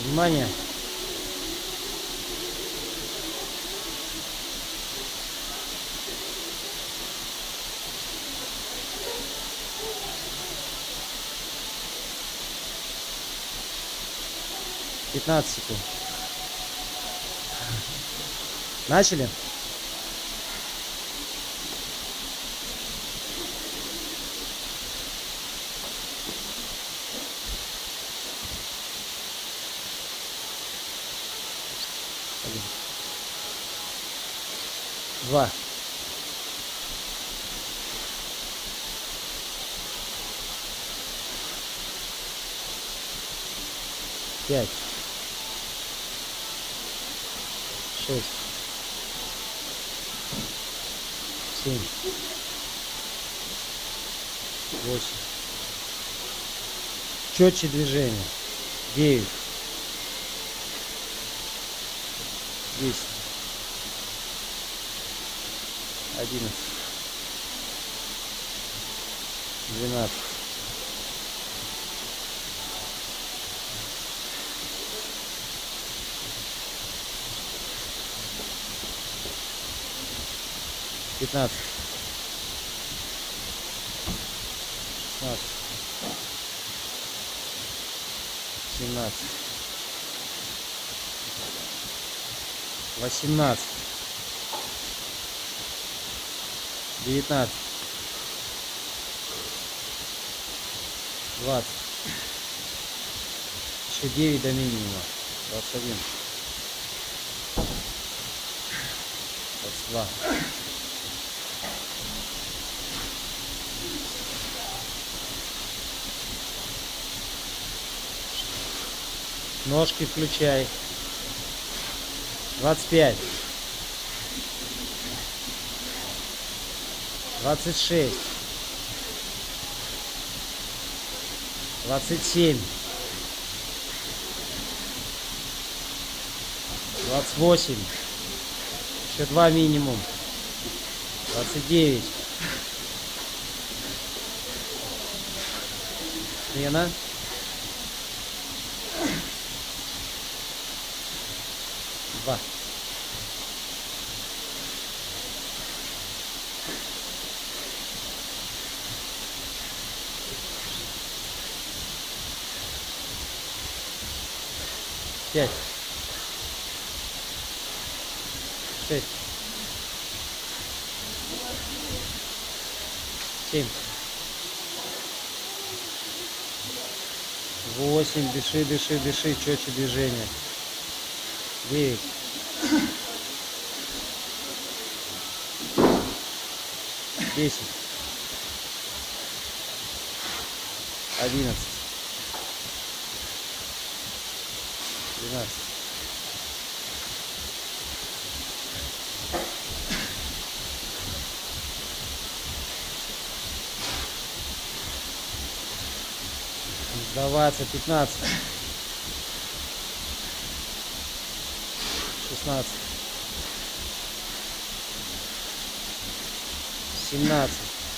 Внимание. Пятнадцать секунд. Начали? Один. Два. Пять. Шесть. Семь. Восемь. Четче движение. 9. 10. 11. 12. 15. 16. 17. 18. 19. 20. Еще 9 до минимума. 21. 22. Ножки включай. 25. 26. 27. 28. Еще 2 минимум. 29. Смена. 2. 5. 6. 7. 8. Дыши, дыши, дыши. Четче движение. 9. 10. 11. 12. 20, 15. 16. 17.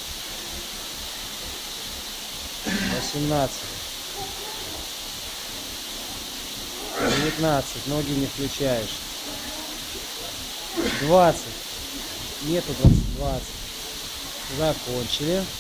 18. 19. Ноги не включаешь. 20. Нету 20. 20. Закончили.